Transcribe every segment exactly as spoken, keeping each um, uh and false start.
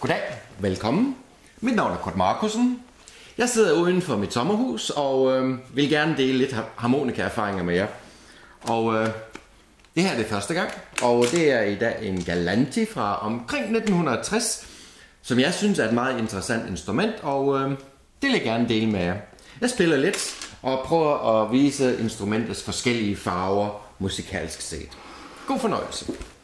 Goddag, velkommen. Mit navn er Kurt Markussen. Jeg sidder uden for mit sommerhus og øh, vil gerne dele lidt harmonikaerfaringer med jer. Og øh, det her er det første gang, og det er i dag en Galanti fra omkring nitten tres, som jeg synes er et meget interessant instrument, og øh, det vil jeg gerne dele med jer. Jeg spiller lidt og prøver at vise instrumentets forskellige farver musikalsk set. God fornøjelse.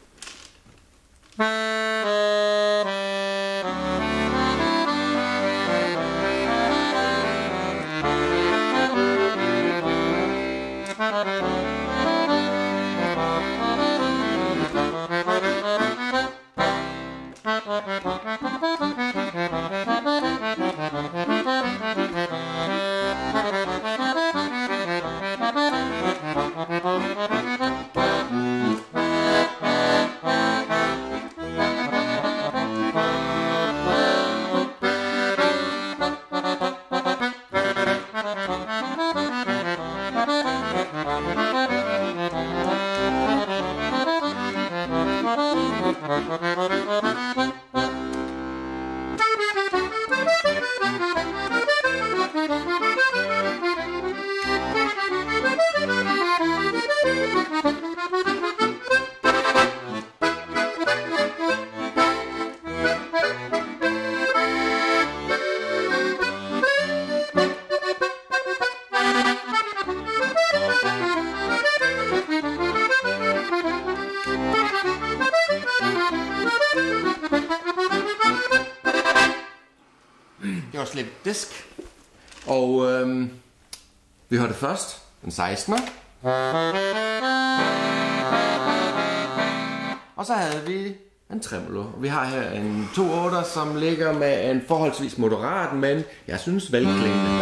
Det var slet disk, og øhm, vi hørte først en sekstener, og så havde vi en tremolo. Vi har her en to otter, som ligger med en forholdsvis moderat, men jeg synes velklingende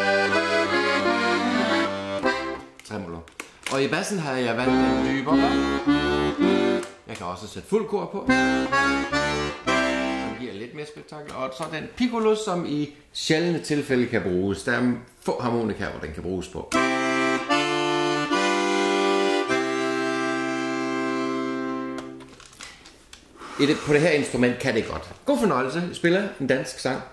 tremolo. Og i bassen havde jeg valgt en dybere. Jeg kan også sætte fuld kor på, giver lidt mere spektakel, og så den piccolo, som i sjældne tilfælde kan bruges. Der er få harmonikaer, hvor den kan bruges på. I det, på det her instrument kan det godt. God fornøjelse. Jeg spiller en dansk sang.